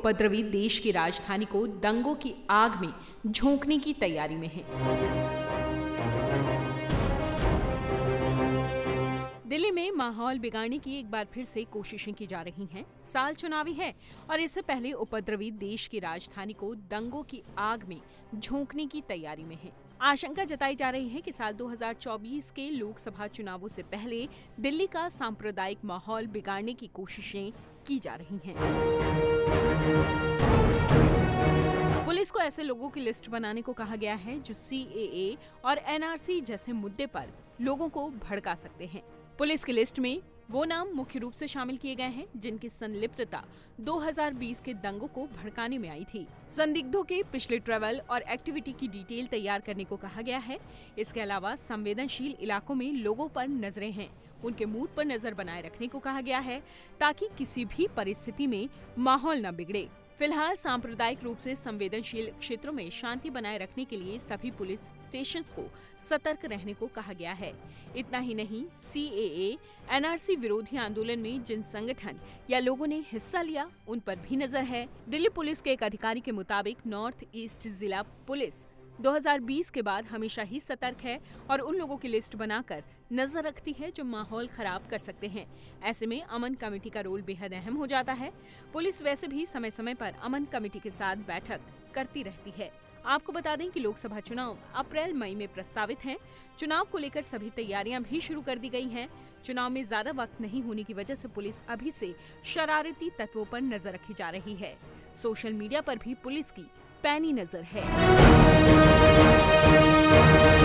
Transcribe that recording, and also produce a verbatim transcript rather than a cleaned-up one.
उपद्रवी देश की राजधानी को दंगों की आग में झोंकने की तैयारी में है। दिल्ली में माहौल बिगाड़ने की एक बार फिर से कोशिशें की जा रही हैं। साल चुनावी है और इससे पहले उपद्रवी देश की राजधानी को दंगों की आग में झोंकने की तैयारी में है। आशंका जताई जा रही है कि साल दो हज़ार चौबीस के लोकसभा चुनावों से पहले दिल्ली का सांप्रदायिक माहौल बिगाड़ने की कोशिशें की जा रही हैं। पुलिस को ऐसे लोगों की लिस्ट बनाने को कहा गया है जो सी ए ए और एन आर सी जैसे मुद्दे पर लोगों को भड़का सकते हैं। पुलिस की लिस्ट में वो नाम मुख्य रूप से शामिल किए गए हैं जिनकी संलिप्तता दो हज़ार बीस के दंगों को भड़काने में आई थी। संदिग्धों के पिछले ट्रैवल और एक्टिविटी की डिटेल तैयार करने को कहा गया है। इसके अलावा संवेदनशील इलाकों में लोगों पर नजरें हैं, उनके मूड पर नजर बनाए रखने को कहा गया है ताकि किसी भी परिस्थिति में माहौल न बिगड़े। फिलहाल सांप्रदायिक रूप से संवेदनशील क्षेत्रों में शांति बनाए रखने के लिए सभी पुलिस स्टेशंस को सतर्क रहने को कहा गया है। इतना ही नहीं, सी ए ए, एन आर सी विरोधी आंदोलन में जिन संगठन या लोगों ने हिस्सा लिया उन पर भी नजर है। दिल्ली पुलिस के एक अधिकारी के मुताबिक नॉर्थ ईस्ट जिला पुलिस दो हज़ार बीस के बाद हमेशा ही सतर्क है और उन लोगों की लिस्ट बनाकर नजर रखती है जो माहौल खराब कर सकते हैं। ऐसे में अमन कमेटी का रोल बेहद अहम हो जाता है। पुलिस वैसे भी समय समय पर अमन कमेटी के साथ बैठक करती रहती है। आपको बता दें कि लोकसभा चुनाव अप्रैल मई में प्रस्तावित हैं। चुनाव को लेकर सभी तैयारियां भी शुरू कर दी गई हैं। चुनाव में ज्यादा वक्त नहीं होने की वजह से पुलिस अभी से शरारती तत्वों पर नजर रखी जा रही है। सोशल मीडिया पर भी पुलिस की पैनी नजर है।